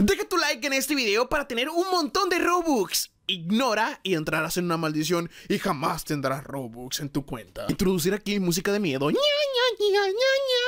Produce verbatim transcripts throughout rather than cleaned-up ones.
Deja tu like en este video para tener un montón de Robux. Ignora y entrarás en una maldición y jamás tendrás Robux en tu cuenta. Introducir aquí música de miedo. Ña, ña, ña, ña, ña,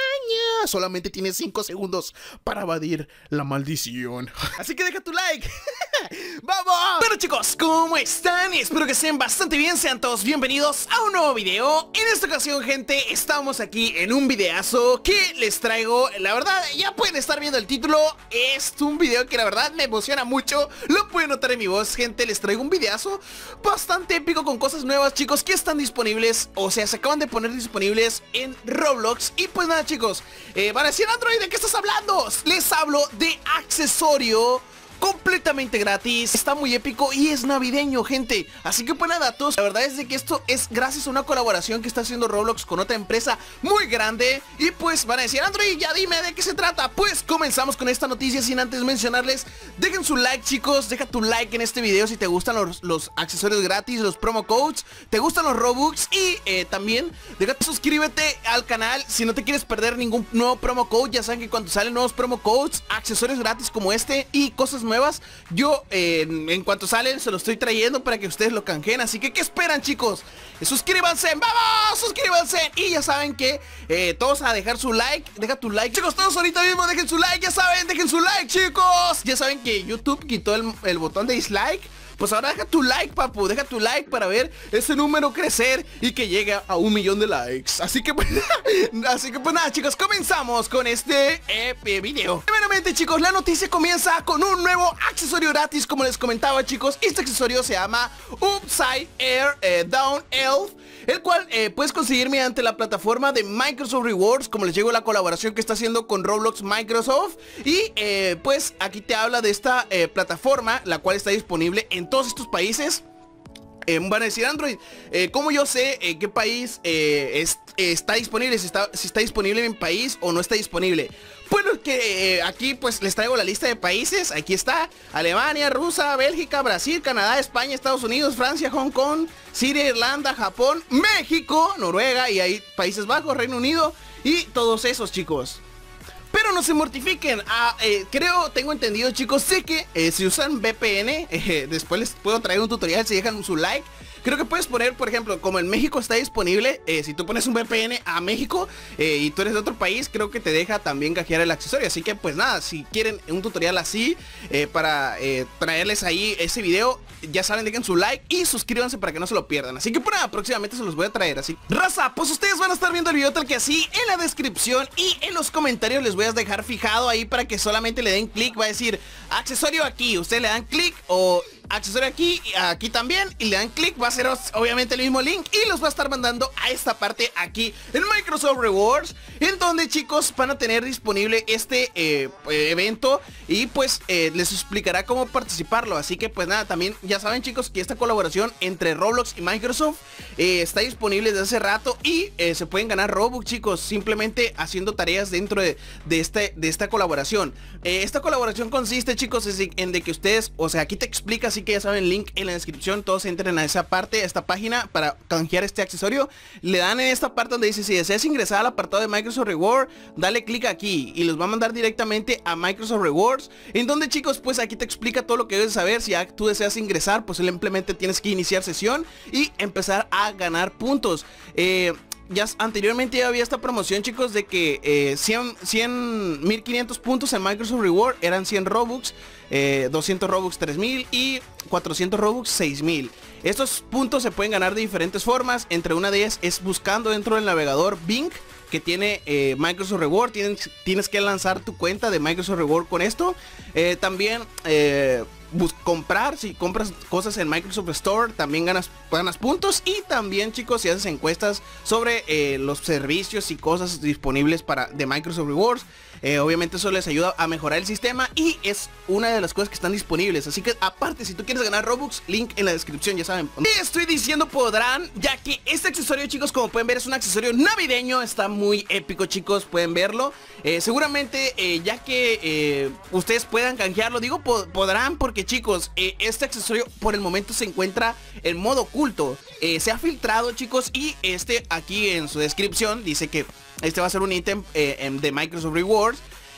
ña. Solamente tienes cinco segundos para evadir la maldición. Así que deja tu like. ¡Vamos! Bueno, chicos, ¿cómo están? Espero que estén bastante bien. Sean todos bienvenidos a un nuevo video. En esta ocasión, gente, estamos aquí en un videazo que les traigo. La verdad, ya pueden estar viendo el título. Es un video que la verdad me emociona mucho. Lo pueden notar en mi voz, gente. Les traigo un videazo bastante épico con cosas nuevas, chicos, que están disponibles. O sea, se acaban de poner disponibles en Roblox. Y pues nada, chicos, eh, van a decir, Android, ¿de qué estás hablando? Les hablo de accesorio completamente gratis, está muy épico y es navideño, gente. Así que pues nada, datos. La verdad es de que esto es gracias a una colaboración que está haciendo Roblox con otra empresa muy grande. Y pues van a decir, Android, ya dime de qué se trata. Pues comenzamos con esta noticia sin antes mencionarles, dejen su like, chicos. Deja tu like en este video si te gustan los, los accesorios gratis, los promo codes, te gustan los Robux. Y eh, también déjate suscríbete al canal si no te quieres perder ningún nuevo promo code. Ya saben que cuando salen nuevos promo codes, accesorios gratis como este y cosas nuevas, yo eh, en, en cuanto salen se lo estoy trayendo para que ustedes lo canjeen. Así que ¿qué esperan, chicos? Eh, suscríbanse, vamos, suscríbanse. Y ya saben que eh, todos a dejar su like. Deja tu like, chicos, todos ahorita mismo dejen su like. Ya saben, dejen su like, chicos. Ya saben que YouTube quitó el, el botón de dislike. Pues ahora deja tu like, papu, deja tu like para ver ese número crecer y que llegue a un millón de likes. Así que pues, así que pues nada, chicos, comenzamos con este eh, video. Primeramente, chicos, la noticia comienza con un nuevo accesorio gratis. Como les comentaba, chicos, este accesorio se llama Upside Air eh, Down Elf, el cual eh, puedes conseguir mediante la plataforma de Microsoft Rewards. Como les digo, la colaboración que está haciendo con Roblox Microsoft. Y eh, pues aquí te habla de esta eh, plataforma, la cual está disponible en todos estos países. Eh, van a decir, Android, eh, ¿cómo yo sé en eh, qué país eh, es, eh, está disponible? Si está, si está disponible en mi país o no está disponible. Bueno, que eh, aquí pues les traigo la lista de países. Aquí está: Alemania, Rusia, Bélgica, Brasil, Canadá, España, Estados Unidos, Francia, Hong Kong, Siria, Irlanda, Japón, México, Noruega y ahí Países Bajos, Reino Unido y todos esos, chicos. Pero no se mortifiquen. ah, eh, Creo, tengo entendido, chicos, sé que eh, si usan V P N, eh, después les puedo traer un tutorial si dejan su like. Creo que puedes poner, por ejemplo, como en México está disponible, eh, si tú pones un V P N a México eh, y tú eres de otro país, creo que te deja también canjear el accesorio. Así que pues nada, si quieren un tutorial así eh, para eh, traerles ahí ese video, ya saben, dejen su like y suscríbanse para que no se lo pierdan. Así que por nada, próximamente se los voy a traer. Así, raza, pues ustedes van a estar viendo el video tal que así. En la descripción y en los comentarios les voy a dejar fijado ahí para que solamente le den clic. Va a decir accesorio aquí, ustedes le dan clic, o accesorio aquí, aquí también, y le dan clic. Va a ser obviamente el mismo link y los va a estar mandando a esta parte aquí en Microsoft Rewards, en donde, chicos, van a tener disponible este eh, evento y pues eh, les explicará cómo participarlo. Así que pues nada, también ya saben, chicos, que esta colaboración entre Roblox y Microsoft eh, está disponible desde hace rato y eh, se pueden ganar Robux, chicos, simplemente haciendo tareas dentro de, de, este, de esta colaboración. Eh, esta colaboración consiste, chicos, en de que ustedes, o sea, aquí te explica. Así que ya saben, link en la descripción. Todos entren a esa parte, a esta página para canjear este accesorio. Le dan en esta parte donde dice, si deseas ingresar al apartado de Microsoft Reward, dale clic aquí y los va a mandar directamente a Microsoft Rewards, en donde, chicos, pues aquí te explica todo lo que debes saber. Si ya tú deseas ingresar, pues simplemente tienes que iniciar sesión y empezar a ganar puntos. Eh... Ya anteriormente ya había esta promoción, chicos, de que eh, cien, mil quinientos puntos en Microsoft Reward eran cien Robux, eh, doscientos Robux tres mil y cuatrocientos Robux seis mil. Estos puntos se pueden ganar de diferentes formas. Entre una de ellas es buscando dentro del navegador Bing que tiene eh, Microsoft Reward. Tienes, tienes que lanzar tu cuenta de Microsoft Reward con esto. Eh, también eh, comprar, si compras cosas en Microsoft Store, también ganas, ganas puntos. Y también, chicos, si haces encuestas sobre eh, los servicios y cosas disponibles para de Microsoft Rewards, eh, obviamente eso les ayuda a mejorar el sistema y es una de las cosas que están disponibles. Así que aparte, si tú quieres ganar Robux, link en la descripción, ya saben. Y estoy diciendo podrán, ya que este accesorio, chicos, como pueden ver, es un accesorio navideño. Está muy épico, chicos, pueden verlo. eh, Seguramente eh, ya que eh, ustedes puedan canjearlo, digo po podrán porque, chicos, eh, este accesorio por el momento se encuentra en modo oculto. eh, Se ha filtrado, chicos, y este aquí en su descripción dice que este va a ser un ítem eh, de Microsoft Rewards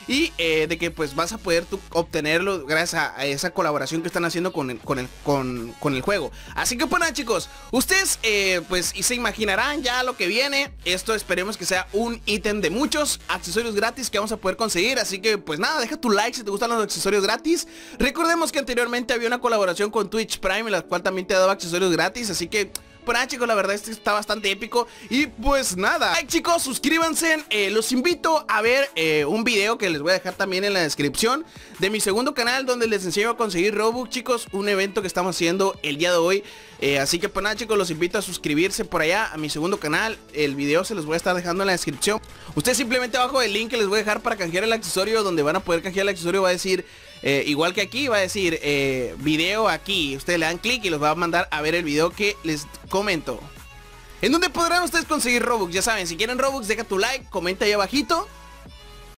y eh, de que pues vas a poder tú obtenerlo gracias a, a esa colaboración que están haciendo con el, con el, con, con el juego. Así que pues nada, chicos, ustedes eh, pues y se imaginarán ya lo que viene. Esto esperemos que sea un ítem de muchos accesorios gratis que vamos a poder conseguir. Así que pues nada, deja tu like si te gustan los accesorios gratis. Recordemos que anteriormente había una colaboración con Twitch Prime, en la cual también te daba accesorios gratis. Así que pues nada, chicos, la verdad este está bastante épico. Y pues nada, like, chicos, suscríbanse. eh, Los invito a ver eh, un video que les voy a dejar también en la descripción de mi segundo canal, donde les enseño a conseguir Robux, chicos. Un evento que estamos haciendo el día de hoy. eh, Así que pues nada, chicos, los invito a suscribirse por allá a mi segundo canal. El video se los voy a estar dejando en la descripción. Ustedes simplemente abajo del link que les voy a dejar para canjear el accesorio, donde van a poder canjear el accesorio, va a decir Eh, igual que aquí, va a decir eh, video aquí. Ustedes le dan clic y los va a mandar a ver el video que les comento, en donde podrán ustedes conseguir Robux. Ya saben, si quieren Robux, deja tu like, comenta ahí abajito.